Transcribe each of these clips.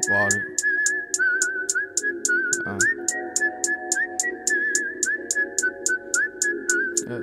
Water. Yeah.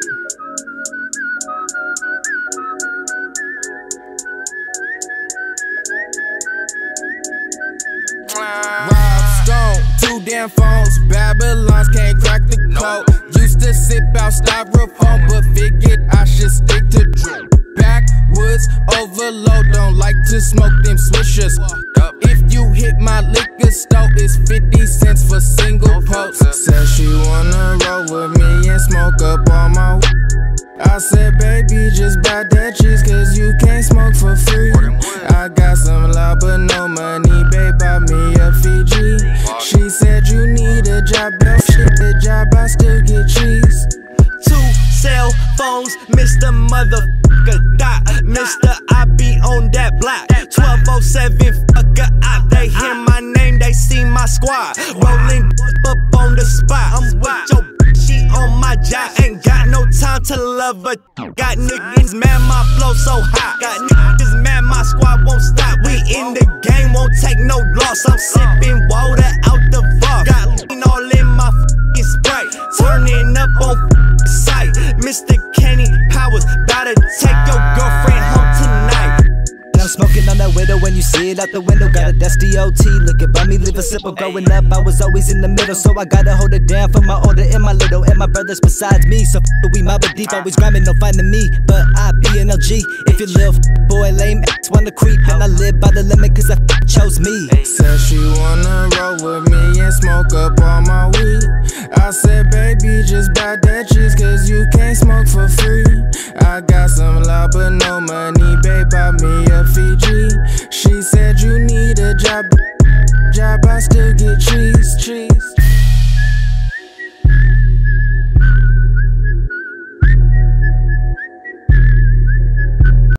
Rob Stone, 2 damn phones, Babylons can't crack the code. Used to sip out styrofoam, but figured I should stick to drip. Backwoods overload, don't like to smoke them swishers. If you hit my liquor store, it's 50 cents for single post. Said she wanna roll with me and smoke up all my I said, baby, just buy that cheese, cause you can't smoke for free. I got some loud but no money, babe, buy me a Fiji. She said you need a job, shit the job, I still get cheese. 2 cell phones, Mr. Motherfucker Dot. Mr. I be on that block. 1207 fucker out. They hear my name, they see my squad. Rolling up on the spot. I'm with your she on my job. Ain't got no time to love her. Got niggas mad, my flow so hot. Got niggas mad, my squad won't stop. We in the game, won't take no loss. I'm sipping water out the vault. Got lean all in my fucking Sprite. Turning up on sight. Mr. Kenny Powers, bout to take your girlfriend home tonight. I'm smoking on that widow when you see it out the window. Got a dusty OT, looking by me, live a simple. Growing up, I was always in the middle, so I gotta hold it down for my older and my little, and my brothers besides me. So we mob deep, always grinding, no finding me. But I be an LG. If you little boy lame ass wanna creep, and I live by the limit cause I chose me. Said she wanna roll with me and smoke up all my weed. I said, baby, just buy that cheese, cause you can't smoke for free. I got some loud but